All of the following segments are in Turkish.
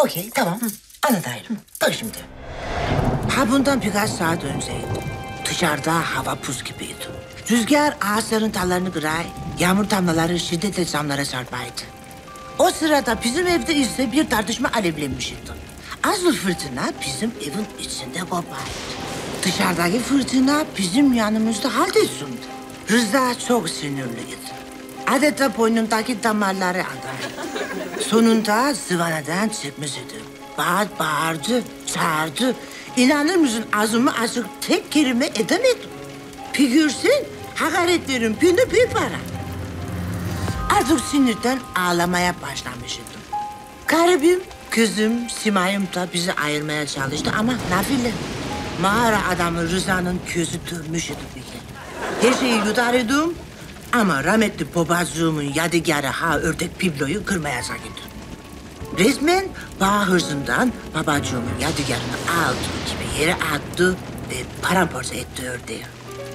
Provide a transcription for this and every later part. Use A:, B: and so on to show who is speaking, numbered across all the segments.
A: Okey, tamam. Anlatayım. Bak şimdi. Ha bundan birkaç saat önceydi. Dışarıda hava buz gibiydi. Rüzgar ağaçların dallarını kıray, yağmur damlaları şiddetle camlara çarpaydı. O sırada bizim evde ise bir tartışma alevlenmişti. Asıl fırtına bizim evin içinde kopaydı. Dışarıdaki fırtına bizim yanımızda halt etsin. Rıza çok sinirliydi. Adeta boynundaki damarları adaydı. Sonunda zıvanadan çıkmış idi. Bağırdı, çağırdı. İnanır mısın ağzımı açık tek kelime edemedim. Bir görsen hakaretlerim günde bir para. Artık sinirden ağlamaya başlamıştım. Garibim, kızım, Simay'ım da bizi ayırmaya çalıştı ama nafile. Mağara adamı Rıza'nın gözü dönmüştü bir kere. Her şeyi yutardım ama rahmetli babacığımın yadigarı ha ördek bibloyu kırmaya sakındı. Resmen bağ hırsından babacığımın yadigarını aldı gibi yere attı ve paramparça etti ördeği.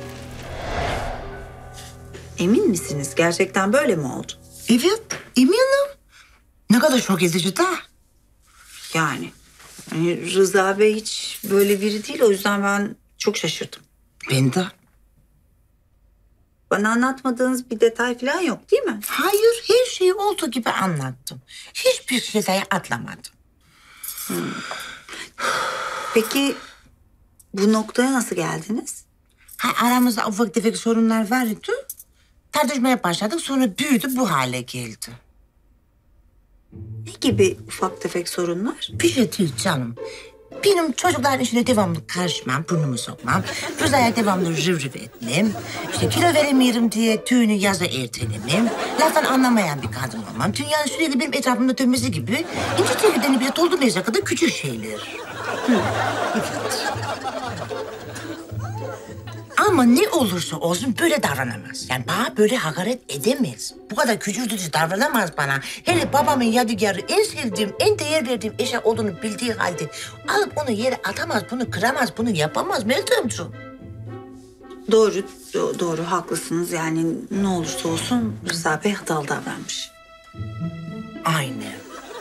B: Emin misiniz? Gerçekten böyle mi oldu?
A: Evet, eminim. Ne kadar şok edici da.
B: Yani Rıza Bey hiç böyle biri değil. O yüzden ben çok şaşırdım.
A: Ben de.
B: Bana anlatmadığınız bir detay falan yok değil mi?
A: Hayır, her şeyi olduğu gibi anlattım. Hiçbir detayı atlamadım.
B: Peki bu noktaya nasıl geldiniz?
A: Aramızda ufak tefek sorunlar vardı. Tartışmaya başladık, sonra büyüdü, bu hale geldi.
B: Ne gibi ufak tefek sorunlar?
A: Bir şey değil canım. Benim çocukların işine devamlı karışmam, burnumu sokmam. Rıza'ya devamlı rıv rıv etmem. İşte kilo veremiyorum diye düğünü yaza ertelemem. Laftan anlamayan bir kadın olmam. Dünyanın sürekli benim etrafımda dönmesi gibi ince çekirdeğini bile doldurmayacak kadar küçük şeyler. Evet. Ama ne olursa olsun böyle davranamaz. Yani bana böyle hakaret edemez. Bu kadar küçültücü davranamaz bana. Hele babamın yadigarı en sevdiğim, en değer verdiğim eşya olduğunu bildiği halde alıp onu yere atamaz, bunu kıramaz, bunu yapamaz Meltemciğim.
B: Doğru haklısınız. Yani ne olursa olsun Rıza Bey hatalı davranmış.
A: Aynen.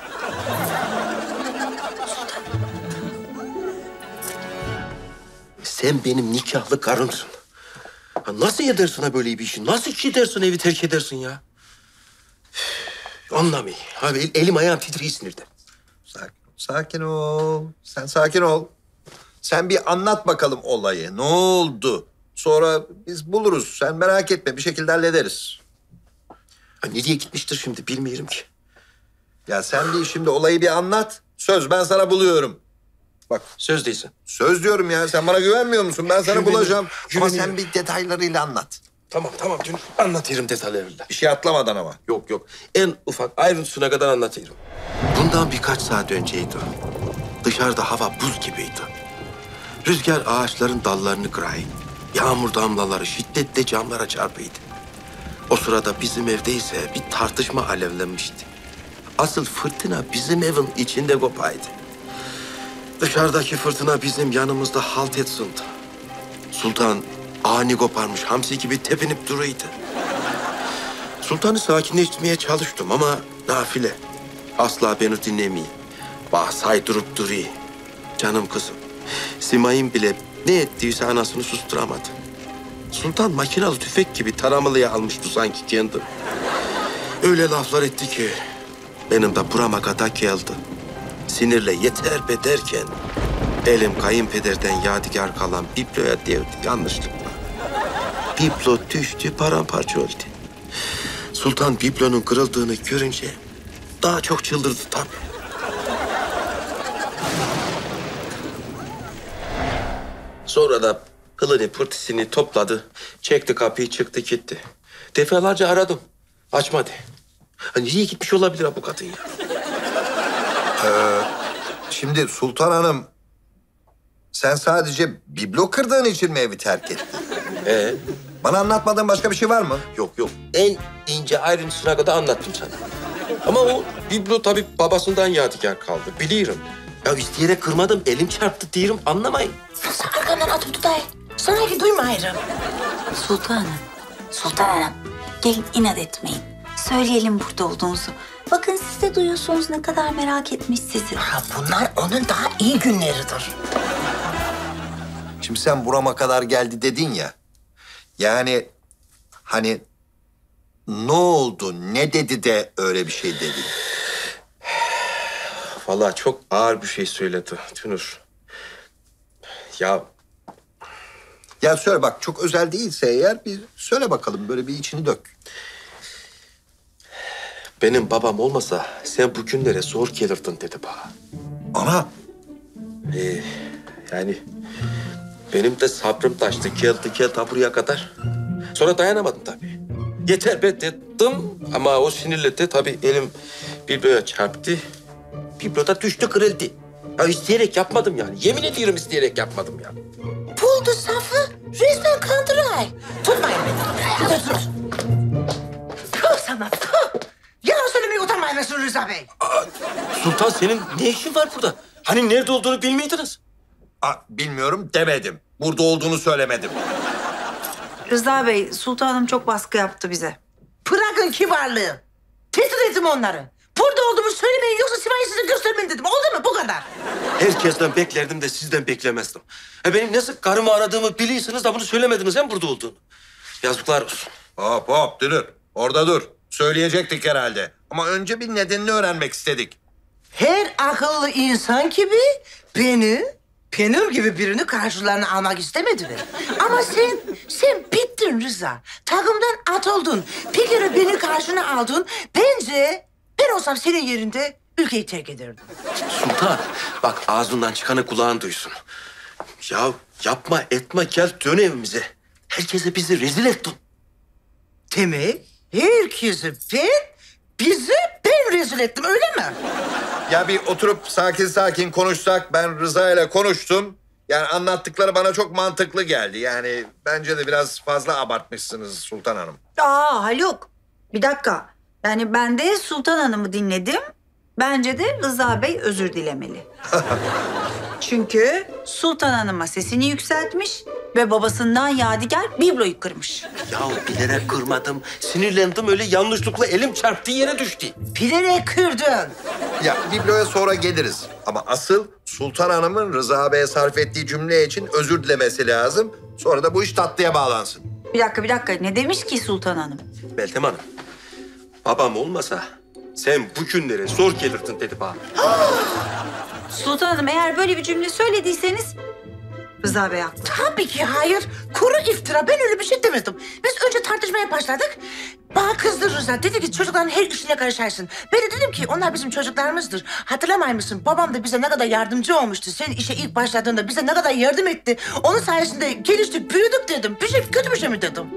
C: Sen benim nikahlı karımsın. Ha, nasıl edersin ha böyle bir işi? Nasıl gidersin, evi terk edersin ya? Anlamıyor. Abi elim ayağım titriyor sinirden.
D: Sakin ol. Sen sakin ol. Sen bir anlat bakalım olayı. Ne oldu? Sonra biz buluruz. Sen merak etme. Bir şekilde hallederiz.
C: Ha, nereye gitmiştir şimdi bilmiyorum ki.
D: Ya sen bir şimdi olayı bir anlat. Söz ben sana buluyorum. Bak
C: Söz değilsin.
D: söz diyorum ya. Sen bana güvenmiyor musun? Ben sana
C: Güveniyorum,
D: bulacağım. Ama
C: güveniyorum.
D: sen bir detaylarıyla anlat.
C: Tamam. Dün anlatırım detaylarıyla.
D: Bir şey atlamadan ama.
C: Yok. En ufak ayrıntısına kadar anlatırım. Bundan birkaç saat önceydi. Dışarıda hava buz gibiydi. Rüzgar ağaçların dallarını kıray. Yağmur damlaları şiddetle camlara çarpıydı. O sırada bizim evde ise bir tartışma alevlenmişti. Asıl fırtına bizim evin içinde kopaydı. Dışarıdaki fırtına bizim yanımızda halt etsin. Sultan ani koparmış hamsi gibi tepinip duruyordu. Sultanı sakinleştirmeye çalıştım ama nafile. Asla beni dinlemiyor. Bana saydırıp duruyor. Canım kızım. Simay'ın bile ne ettiyse anasını susturamadı. Sultan makinalı tüfek gibi taramalıya almıştı sanki kendi. Öyle laflar etti ki benim de burama kadar geldi. Sinirle yeter be derken elim kayınpederden yadigar kalan bibloya devdi yanlışlıkla. Biblo düştü, paramparça oldu. Sultan biblonun kırıldığını görünce daha çok çıldırdı tabii. Sonra da pılını pırtısını topladı, çekti kapıyı çıktı gitti. Defalarca aradım, açmadı. Ha, nereye gitmiş olabilir ha bu kadın ya?
D: Şimdi Sultan Hanım, sen sadece biblo kırdığın için mi evi terk ettin? Bana anlatmadığın başka bir şey var mı?
C: Yok. En ince ayrıntısına kadar anlattım sana. Ama o biblo tabii babasından yadigar kaldı, biliyorum. Ya isteyerek kırmadım, elim çarptı diyorum, anlamayın.
A: Sen arkamdan atıp tutay. Sana ki duymayırım.
B: Sultanım. Gelin inat etmeyin. Söyleyelim burada olduğunuzu. Bakın siz de duyuyorsunuz ne kadar merak etmiş sizi.
A: Ha, bunlar onun daha iyi günleridir.
D: Şimdi sen burama kadar geldi dedin ya. Yani hani ne oldu, ne dedi de öyle bir şey dedi?
C: Vallahi çok ağır bir şey söyledi Tünür. Ya
D: Ya söyle bak, çok özel değilse eğer bir söyle bakalım, böyle bir içini dök.
C: benim babam olmasa sen bu günlere zor gelirdin dedi bana.
D: Ana,
C: Yani benim de sabrım taştı. Geldi buraya kadar. Sonra dayanamadım tabii. Yeter be dedim ama o sinirle tabii elim bibloya çarptı. Biblo da düştü, kırıldı. Ya isteyerek yapmadım yani. Yemin ediyorum isteyerek yapmadım ya.
A: Buldu Safı. Resmen kandıray. Tutmayın beni. Dur. Tüh sana tüh. Yalan söylemeye utanmayın mısın Rıza Bey?
C: Sultan senin ne işin var burada? Hani nerede olduğunu bilmiydiniz.
D: bilmiyorum demedim. Burada olduğunu söylemedim.
B: Rıza Bey, Sultan Hanım çok baskı yaptı bize.
A: Bırakın kibarlığı. Tehdit ettim onları. Burada olduğumu söylemeyin yoksa Siva'yı size göstermeyin dedim. Oldu mu? Bu kadar.
C: Herkesten beklerdim de sizden beklemezdim. Benim nasıl karımı aradığımı biliyorsunuz da bunu söylemediniz hem burada olduğunu. Yazıklar olsun.
D: Hop Dünür. Orada dur. Söyleyecektik herhalde. Ama önce bir nedenini öğrenmek istedik.
A: Her akıllı insan gibi benim gibi birini karşılarına almak istemediler. Ama sen bittin Rıza. Takımdan atıldın. Bir kere beni karşına aldın. Bence ben olsam senin yerinde ülkeyi terk ederdim.
C: Sultan, bak ağzından çıkanı kulağın duysun. Ya yapma etme gel dön evimize. Herkese bizi rezil ettin.
A: Demek herkesi bizi ben rezil ettim öyle mi?
D: Ya bir oturup sakin sakin konuşsak. Ben Rıza ile konuştum. Yani anlattıkları bana çok mantıklı geldi. Yani bence de biraz fazla abartmışsınız Sultan Hanım.
B: Haluk, bir dakika. Yani ben de Sultan Hanım'ı dinledim. Bence de Rıza Bey özür dilemeli. Çünkü Sultan Hanım'a sesini yükseltmiş ve babasından yadigar bibloyu kırmış.
C: Ya bilerek kırmadım. Sinirlendim öyle yanlışlıkla elim çarptığı yere düştü.
A: Bilerek kırdın.
D: Ya bibloya sonra geliriz. Ama asıl Sultan Hanım'ın Rıza Bey'e sarf ettiği cümle için özür dilemesi lazım. Sonra da bu iş tatlıya bağlansın.
B: Bir dakika. Ne demiş ki Sultan Hanım?
C: Meltem Hanım, babam olmasa sen bu günlere zor gelirdin dedi bana.
B: Sultan Hanım, eğer böyle bir cümle söylediyseniz Rıza Bey haklı.
A: Tabii ki hayır. Kuru iftira. Ben öyle bir şey demedim. Biz önce tartışmaya başladık. Bana kızdı Rıza. Dedi ki çocukların her işine karışarsın. Ben de dedim ki onlar bizim çocuklarımızdır. Hatırlamay mısın? Babam da bize ne kadar yardımcı olmuştu. Sen işe ilk başladığında bize ne kadar yardım etti. Onun sayesinde geliştik, büyüdük dedim. Bir şey kötü bir şey mi dedim?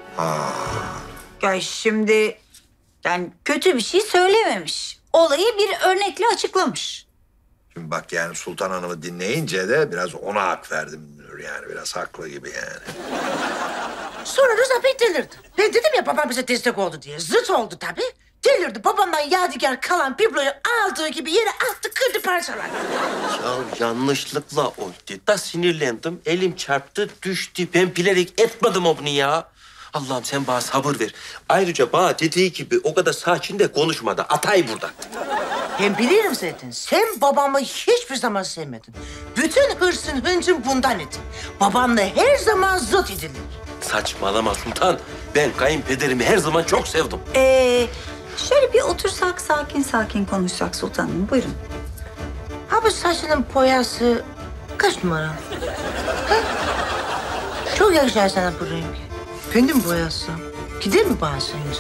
B: Ya şimdi yani kötü bir şey söylememiş. Olayı bir örnekle açıklamış.
D: Şimdi bak yani Sultan Hanım'ı dinleyince de biraz ona hak verdim. Yani biraz haklı gibi yani.
A: Sonra Rıza Bey delirdi. Ben dedim ya babam bize destek oldu diye. Zıt oldu tabii. Delirdi. Babamdan yadigar kalan bibloyu aldığı gibi yere attı, kırdı parçalar.
C: Ya yanlışlıkla oldu da sinirlendim. Elim çarptı düştü. Ben bilerek etmedim onu ya. Allah'ım sen bana sabır ver. Ayrıca bana dediği gibi o kadar sakin de konuşmadı. Atay burada.
A: Ben bilirim zaten. Sen babamı hiçbir zaman sevmedin. Bütün hırsın hıncın bundan idi. Babamla her zaman zıt idiler.
C: Saçmalama Sultan. Ben kayınpederimi her zaman çok sevdim.
B: Şöyle bir otursak sakin konuşsak Sultan Hanım. Buyurun.
A: Ha bu saçının boyası kaç numara? Ha? Çok yakışır sana bu renk. Ben de mi boyasam? Gider mi bana sence?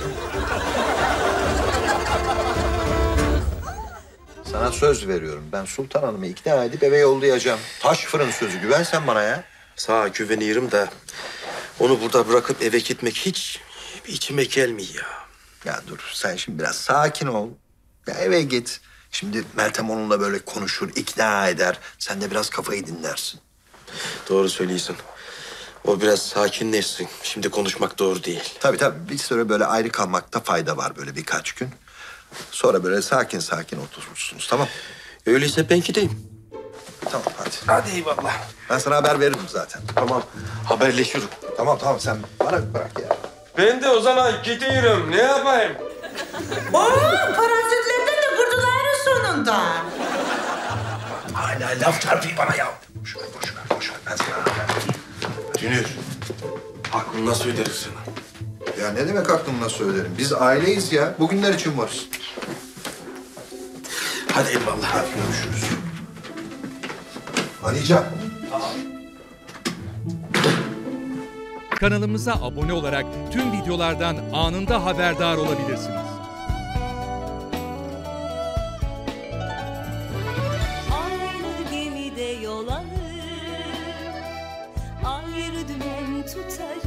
D: Sana söz veriyorum. Ben Sultan Hanım'ı ikna edip eve yollayacağım. Taş fırın sözü. Güven sen bana ya.
C: Sağa güveniyorum da onu burada bırakıp eve gitmek hiç içime gelmiyor ya.
D: Ya dur sen şimdi biraz sakin ol. Ya eve git. Şimdi Meltem onunla böyle konuşur, ikna eder. Sen de biraz kafayı dinlersin.
C: Doğru söylüyorsun. O biraz sakinleşsin. Şimdi konuşmak doğru değil.
D: Tabii bir süre böyle ayrı kalmakta fayda var böyle birkaç gün. Sonra böyle sakin oturursunuz, tamam?
C: Öyleyse ben gideyim.
D: Tamam hadi.
C: Hadi eyvallah.
D: Ben sana haber veririm zaten.
C: Tamam. Haberleşirim.
D: Tamam sen bana bırak ya.
C: Ben de o zaman gidiyorum. Ne yapayım?
A: Oo, parazitler anda.
C: Hala laf çarpıyor bana ya. Boş ver. Ben sana anlatayım. Dünür, aklını nasıl öderiz sana?
D: Ya ne demek aklımla söylerim? Biz aileyiz ya. Bugünler için varız.
C: Hadi eyvallah.
D: Hadi görüşürüz. Alican.
E: Kanalımıza abone olarak tüm videolardan anında haberdar olabilirsiniz.
F: Aynı gemide yol alır, ayrı dümen tutarız.